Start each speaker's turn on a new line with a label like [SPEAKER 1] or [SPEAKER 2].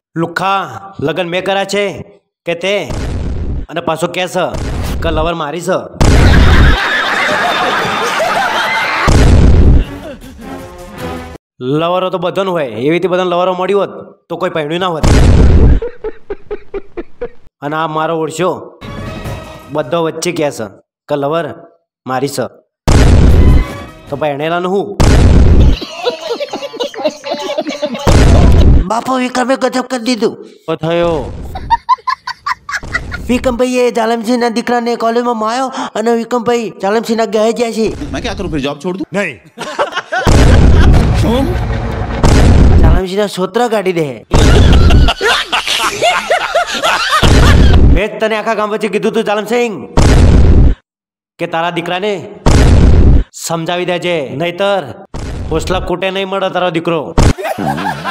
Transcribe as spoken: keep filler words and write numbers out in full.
[SPEAKER 1] લુખા લગન મેં કર્યા છે કે તે અને પાછો કે છે કે લવર મારી છે. લવરો તો બધાનું હોય, એવી રીતે બધાને લવરો મળ્યું હોત તો કોઈ પહેણ્યું ના હોત. અને આ મારો ઓળશો બધો વચ્ચે કહે છે કે લવર મારી છે, તો પહેણેલાનું હું?
[SPEAKER 2] બાપો વિક્રમે ગજબ કરી દીધું.
[SPEAKER 1] તો થયો
[SPEAKER 2] વિક્રમભાઈ એ જાલમસિંહના દીકરાને કોલેજમાં માયો અને વિક્રમભાઈ જાલમસિંહના ઘરે ગયા છે.
[SPEAKER 3] मैं क्या करूं फिर जॉब छोड़ दूं?
[SPEAKER 1] નહીં.
[SPEAKER 2] જાલમસિંહના સોતરા કાઢી દે.
[SPEAKER 1] મેં જ તને આખા ગામ વચ્ચે કીધું તું જાલમસિંહ કે તારા દીકરાને સમજાવી દેજે, નહીતર હોસલા કૂટે નહીં મળે તારો દીકરો.